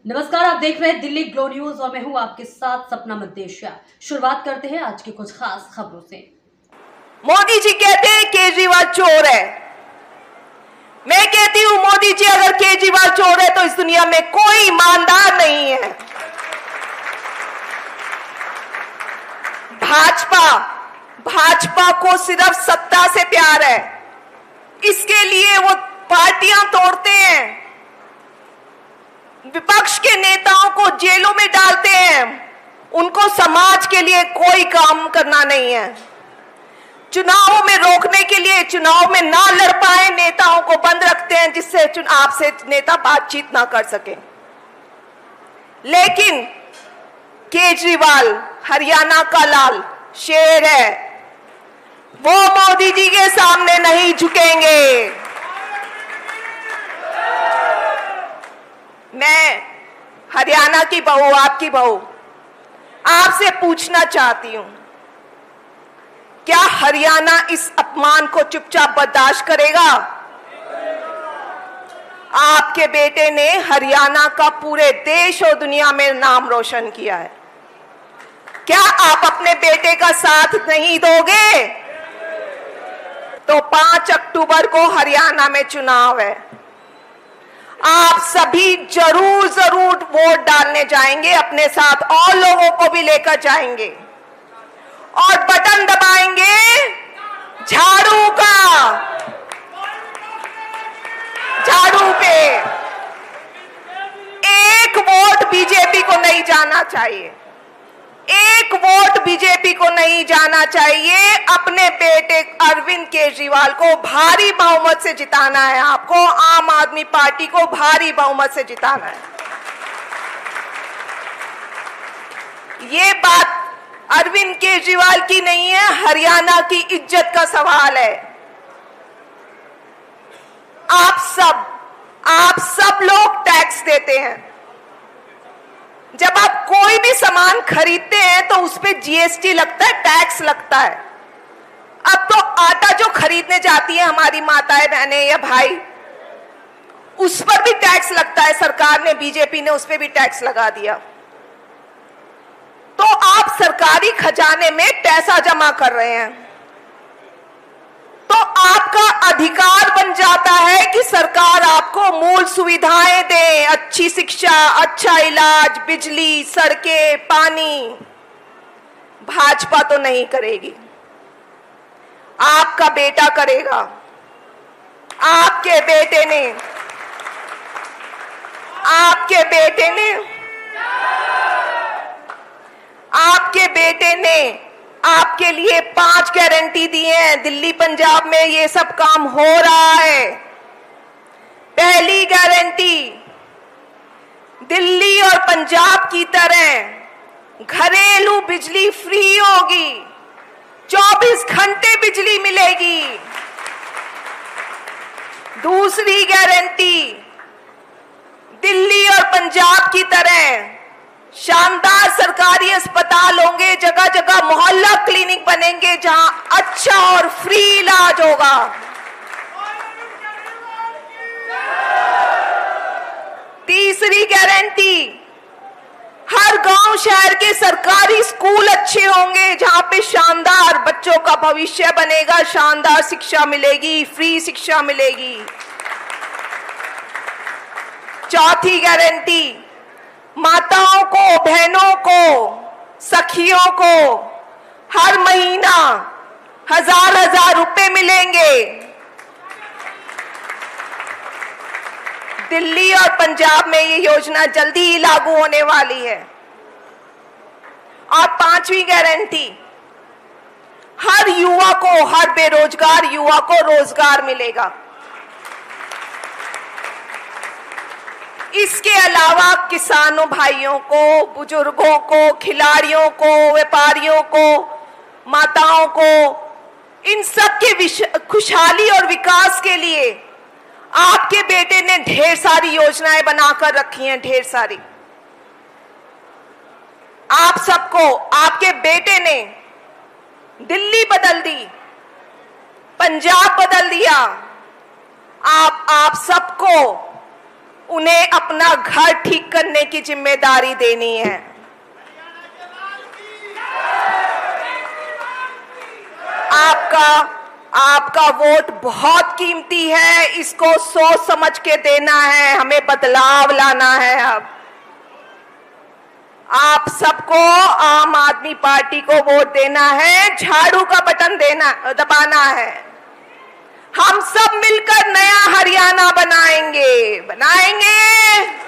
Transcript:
नमस्कार, आप देख रहे हैं दिल्ली ग्लो न्यूज और मैं हूं आपके साथ सपना मद्देशिया। शुरुआत करते हैं आज की कुछ खास खबरों से। मोदी जी कहते हैं केजरीवाल चोर है। मैं कहती हूं मोदी जी अगर केजरीवाल चोर है तो इस दुनिया में कोई ईमानदार नहीं है। भाजपा को सिर्फ सत्ता से प्यार है, इसके लिए वो पार्टियां तोड़ते हैं, विपक्ष के नेताओं को जेलों में डालते हैं। उनको समाज के लिए कोई काम करना नहीं है। चुनावों में रोकने के लिए चुनाव में ना लड़ पाए नेताओं को बंद रखते हैं, जिससे आपसे नेता बातचीत ना कर सके। लेकिन केजरीवाल हरियाणा का लाल शेर है, वो मोदी जी के सामने नहीं झुकेंगे। मैं हरियाणा की बहू, आपकी बहू, आपसे पूछना चाहती हूं, क्या हरियाणा इस अपमान को चुपचाप बर्दाश्त करेगा? आपके बेटे ने हरियाणा का पूरे देश और दुनिया में नाम रोशन किया है। क्या आप अपने बेटे का साथ नहीं दोगे? तो 5 अक्टूबर को हरियाणा में चुनाव है। आप सभी जरूर वोट डालने जाएंगे, अपने साथ और लोगों को भी लेकर जाएंगे और बटन दबाएंगे झाड़ू का। झाड़ू पे एक वोट बीजेपी को नहीं जाना चाहिए, एक वोट बीजेपी को नहीं जाना चाहिए। अपने बेटे अरविंद केजरीवाल को भारी बहुमत से जिताना है। आपको आम आदमी पार्टी को भारी बहुमत से जिताना है। ये बात अरविंद केजरीवाल की नहीं है, हरियाणा की इज्जत का सवाल है। आप सब लोग टैक्स देते हैं। जब आप कोई भी सामान खरीदते हैं तो उस पे जीएसटी लगता है, टैक्स लगता है। अब तो आटा जो खरीदने जाती है हमारी माताएं, बहनें या भाई, उस पर भी टैक्स लगता है। सरकार ने, बीजेपी ने उस पर भी टैक्स लगा दिया। तो आप सरकारी खजाने में पैसा जमा कर रहे हैं, तो आपका अधिकार बन जाता है कि सरकार आपको मूल सुविधाएं दे, अच्छी शिक्षा, अच्छा इलाज, बिजली, सड़कें, पानी। भाजपा तो नहीं करेगी, आपका बेटा करेगा। आपके बेटे ने आपके लिए 5 गारंटी दी हैं। दिल्ली पंजाब में ये सब काम हो रहा है। पहली गारंटी, दिल्ली और पंजाब की तरह घरेलू बिजली फ्री होगी, 24 घंटे बिजली मिलेगी। दूसरी गारंटी, दिल्ली और पंजाब की तरह शानदार सरकारी अस्पताल होंगे, जगह जगह मोहल्ला क्लिनिक बनेंगे जहां अच्छा और फ्री इलाज होगा। तीसरी गारंटी, हर गांव शहर के सरकारी स्कूल अच्छे होंगे जहां पे शानदार बच्चों का भविष्य बनेगा, शानदार शिक्षा मिलेगी, फ्री शिक्षा मिलेगी। चौथी गारंटी, माताओं को, बहनों को, सखियों को हर महीना 1000 रुपए मिलेंगे। दिल्ली और पंजाब में ये योजना जल्दी ही लागू होने वाली है। और 5वीं गारंटी, हर युवा को, हर बेरोजगार युवा को रोजगार मिलेगा। इसके अलावा किसानों भाइयों को, बुजुर्गों को, खिलाड़ियों को, व्यापारियों को, माताओं को, इन सब के खुशहाली और विकास के लिए आपके बेटे ने ढेर सारी योजनाएं बनाकर रखी हैं, ढेर सारी। आप सबको, आपके बेटे ने दिल्ली बदल दी, पंजाब बदल दिया। आप सबको उन्हें अपना घर ठीक करने की जिम्मेदारी देनी है। आपका वोट बहुत कीमती है, इसको सोच समझ के देना है, हमें बदलाव लाना है। अब आप सबको आम आदमी पार्टी को वोट देना है, झाड़ू का बटन दबाना है। हम सब मिलकर नया हरियाणा बनाएंगे।